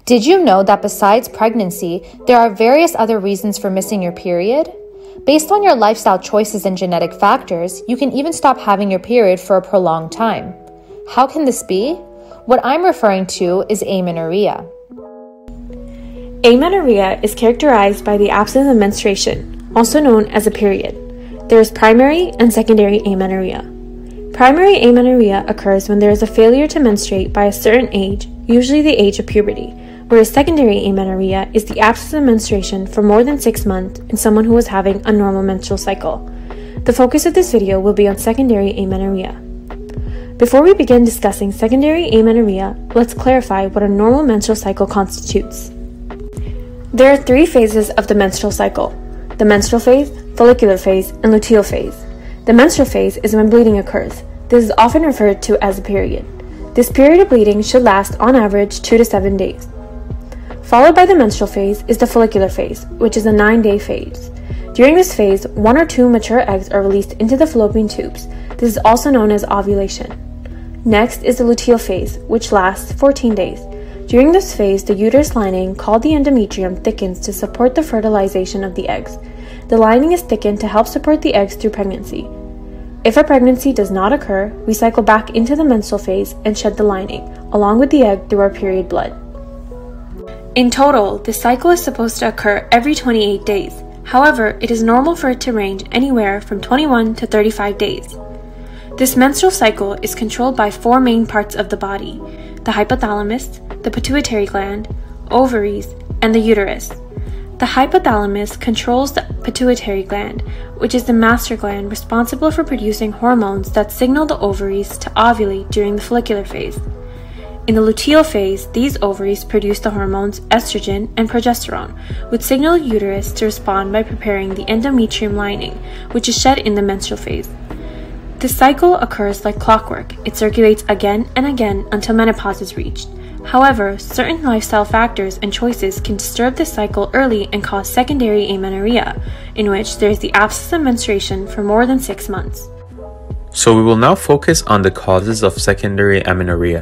Did you know that besides pregnancy, there are various other reasons for missing your period? Based on your lifestyle choices and genetic factors, you can even stop having your period for a prolonged time. How can this be? What I'm referring to is amenorrhea. Amenorrhea is characterized by the absence of menstruation, also known as a period. There is primary and secondary amenorrhea. Primary amenorrhea occurs when there is a failure to menstruate by a certain age, usually the age of puberty, whereas secondary amenorrhea is the absence of menstruation for more than 6 months in someone who is having a normal menstrual cycle. The focus of this video will be on secondary amenorrhea. Before we begin discussing secondary amenorrhea, let's clarify what a normal menstrual cycle constitutes. There are 3 phases of the menstrual cycle: the menstrual phase, follicular phase, and luteal phase. The menstrual phase is when bleeding occurs. This is often referred to as a period. This period of bleeding should last on average 2 to 7 days. Followed by the menstrual phase is the follicular phase, which is a 9-day phase. During this phase, 1 or 2 mature eggs are released into the fallopian tubes. This is also known as ovulation. Next is the luteal phase, which lasts 14 days. During this phase, the uterus lining, called the endometrium, thickens to support the fertilization of the eggs. The lining is thickened to help support the eggs through pregnancy. If a pregnancy does not occur, we cycle back into the menstrual phase and shed the lining, along with the egg, through our period blood. In total, this cycle is supposed to occur every 28 days. However, it is normal for it to range anywhere from 21 to 35 days. This menstrual cycle is controlled by 4 main parts of the body: the hypothalamus, the pituitary gland, ovaries, and the uterus. The hypothalamus controls the pituitary gland, which is the master gland responsible for producing hormones that signal the ovaries to ovulate during the follicular phase. In the luteal phase, these ovaries produce the hormones estrogen and progesterone, which signal the uterus to respond by preparing the endometrium lining, which is shed in the menstrual phase. This cycle occurs like clockwork. It circulates again and again until menopause is reached. However, certain lifestyle factors and choices can disturb this cycle early and cause secondary amenorrhea, in which there is the absence of menstruation for more than 6 months. So we will now focus on the causes of secondary amenorrhea.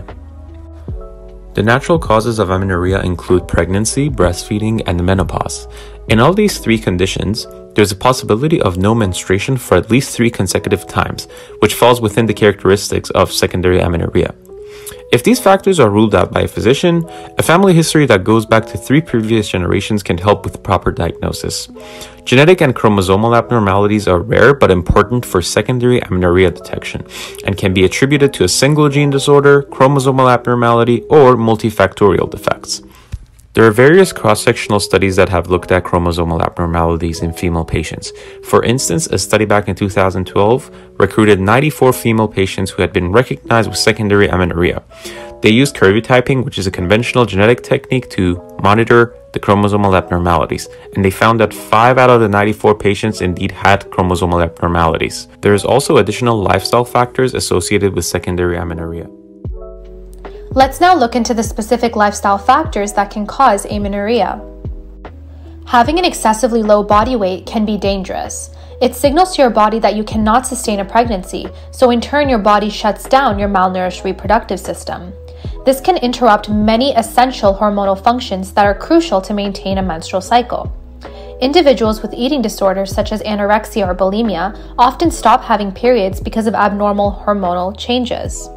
The natural causes of amenorrhea include pregnancy, breastfeeding, and menopause. In all these 3 conditions, there's a possibility of no menstruation for at least 3 consecutive times, which falls within the characteristics of secondary amenorrhea. If these factors are ruled out by a physician, a family history that goes back to 3 previous generations can help with proper diagnosis. Genetic and chromosomal abnormalities are rare but important for secondary amenorrhea detection and can be attributed to a single gene disorder, chromosomal abnormality, or multifactorial defects. There are various cross-sectional studies that have looked at chromosomal abnormalities in female patients. For instance, a study back in 2012 recruited 94 female patients who had been recognized with secondary amenorrhea. They used karyotyping, which is a conventional genetic technique to monitor the chromosomal abnormalities, and they found that 5 out of the 94 patients indeed had chromosomal abnormalities. There is also additional lifestyle factors associated with secondary amenorrhea. Let's now look into the specific lifestyle factors that can cause amenorrhea. Having an excessively low body weight can be dangerous. It signals to your body that you cannot sustain a pregnancy, so in turn your body shuts down your malnourished reproductive system. This can interrupt many essential hormonal functions that are crucial to maintain a menstrual cycle. Individuals with eating disorders such as anorexia or bulimia often stop having periods because of abnormal hormonal changes.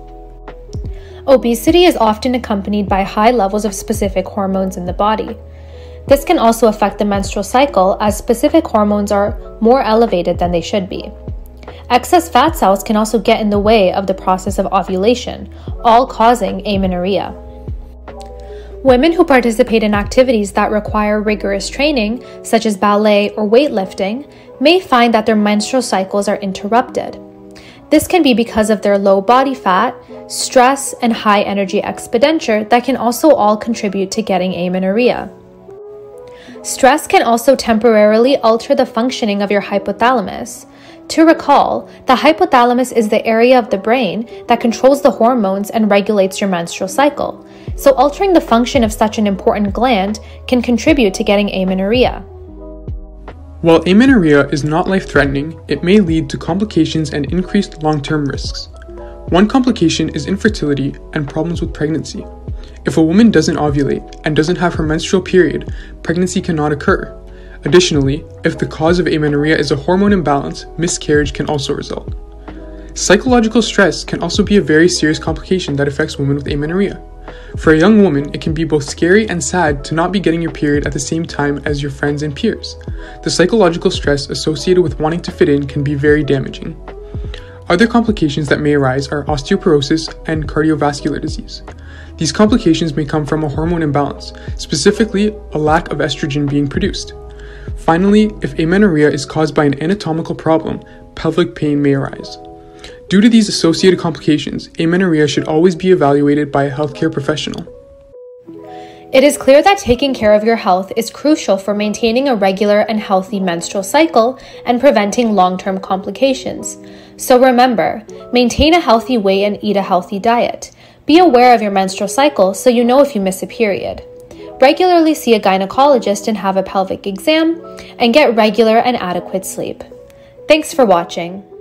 Obesity is often accompanied by high levels of specific hormones in the body. This can also affect the menstrual cycle as specific hormones are more elevated than they should be. Excess fat cells can also get in the way of the process of ovulation, all causing amenorrhea. Women who participate in activities that require rigorous training, such as ballet or weightlifting, may find that their menstrual cycles are interrupted. This can be because of their low body fat, stress, and high energy expenditure that can also all contribute to getting amenorrhea. Stress can also temporarily alter the functioning of your hypothalamus. To recall, the hypothalamus is the area of the brain that controls the hormones and regulates your menstrual cycle, so altering the function of such an important gland can contribute to getting amenorrhea. While amenorrhea is not life-threatening, it may lead to complications and increased long-term risks. One complication is infertility and problems with pregnancy. If a woman doesn't ovulate and doesn't have her menstrual period, pregnancy cannot occur. Additionally, if the cause of amenorrhea is a hormone imbalance, miscarriage can also result. Psychological stress can also be a very serious complication that affects women with amenorrhea. For a young woman, it can be both scary and sad to not be getting your period at the same time as your friends and peers. The psychological stress associated with wanting to fit in can be very damaging. Other complications that may arise are osteoporosis and cardiovascular disease. These complications may come from a hormone imbalance, specifically a lack of estrogen being produced. Finally, if amenorrhea is caused by an anatomical problem, pelvic pain may arise. Due to these associated complications, amenorrhea should always be evaluated by a healthcare professional. It is clear that taking care of your health is crucial for maintaining a regular and healthy menstrual cycle and preventing long-term complications. So remember, maintain a healthy weight and eat a healthy diet. Be aware of your menstrual cycle so you know if you miss a period. Regularly see a gynecologist and have a pelvic exam, and get regular and adequate sleep. Thanks for watching.